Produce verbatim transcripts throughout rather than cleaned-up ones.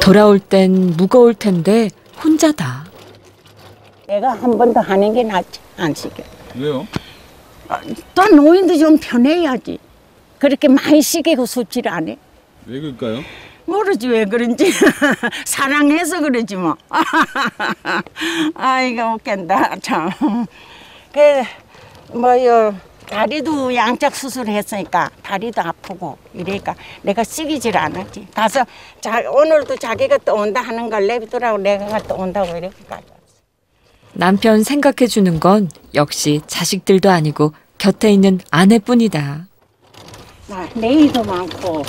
돌아올 땐 무거울 텐데 혼자다. 내가 한 번 더 하는 게 낫지, 안 시켜. 왜요? 또 노인도 좀 편해야지. 그렇게 많이 시키고 싶지를 않아. 왜 그럴까요? 모르지 왜 그런지. 사랑해서 그러지 뭐. 아이고 웃긴다 참. 그 뭐요 다리도 양쪽 수술했으니까 다리도 아프고 이러니까 내가 시키질 않았지. 가서 자, 오늘도 자기가 또 온다 하는 걸 내비두라고 내가 또 온다고 이렇게 가져왔어. 남편 생각해주는 건 역시 자식들도 아니고 곁에 있는 아내뿐이다. 아, 네이도 많고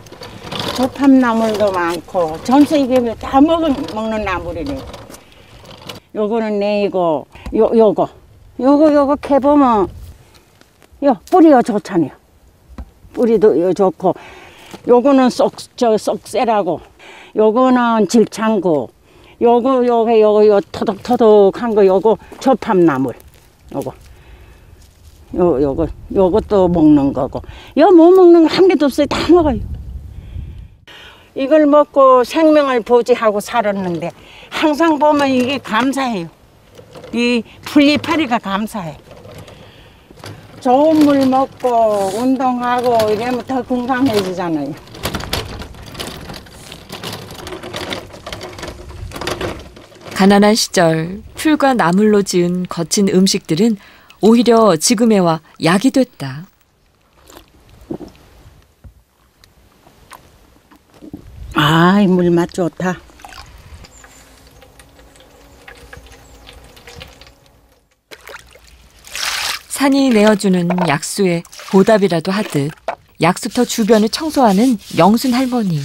조팝나물도 많고 전체 이게 다 먹은, 먹는 나물이네. 요거는 네이고 요, 요거 요거 요거 캐보면 요 뿌리가 좋잖아요. 뿌리도 요 좋고 요거는 쏙 저 쏙새라고 요거는 질창고 요거 요거 요거 요 토독토독한 거 요거 조팝나물 요거 요 요거 요것도 먹는 거고 요 못 먹는 거 한 개도 없어요. 다 먹어요. 이걸 먹고 생명을 보지하고 살았는데 항상 보면 이게 감사해요. 이 풀잎파리가 감사해. 좋은 물 먹고 운동하고 이러면 더 건강해지잖아요. 가난한 시절 풀과 나물로 지은 거친 음식들은 오히려 지금에 와 약이 됐다. 아, 이 물 맛 좋다. 산이 내어주는 약수에 보답이라도 하듯 약수터 주변을 청소하는 영순 할머니.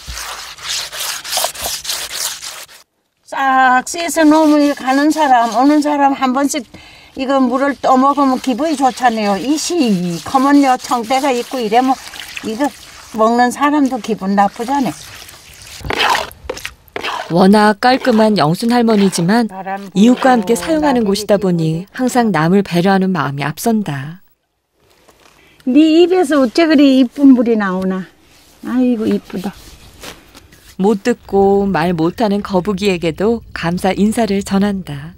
싹 씻어 놓으면 가는 사람, 오는 사람 한 번씩 이거 물을 떠먹으면 기분이 좋잖아요. 이시 커먼요 청대가 있고 이러면 이거 먹는 사람도 기분 나쁘잖아요. 워낙 깔끔한 영순 할머니지만 이웃과 함께 사용하는 곳이다 보니 항상 남을 배려하는 마음이 앞선다. 네 입에서 어째 그리 이쁜 물이 나오나. 아이고 이쁘다. 못 듣고 말 못하는 거북이에게도 감사 인사를 전한다.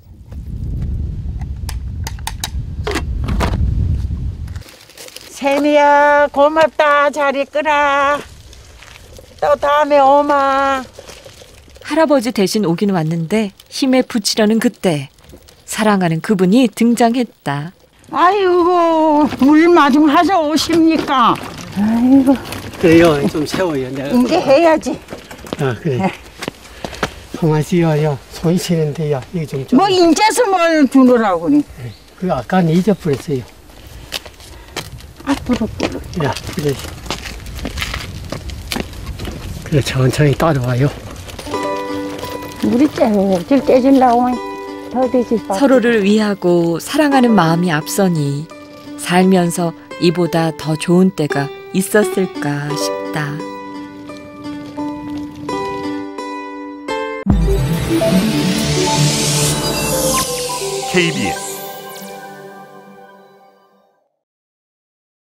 세미야 고맙다. 잘 있거라. 또 다음에 오마. 할아버지 대신 오긴 왔는데 힘에 부치려는 그때 사랑하는 그분이 등장했다. 아이고 물 마중 하자 오십니까? 아이고 그래요. 좀 세워요. 내가. 이제 해야지. 아 그래. 송아씨요. 손 쉬는데요. 이거 좀 좀. 뭐 인제서 뭘 주느라고 그니. 그 아까는 잊어버렸어요. 앞으로 뿌려. 야 그래. 그래 천천히 따라와요. 물이 째질 째질라고 더 되지. 서로를 위하고 사랑하는 마음이 앞서니 살면서 이보다 더 좋은 때가 있었을까 싶다. 케이비에스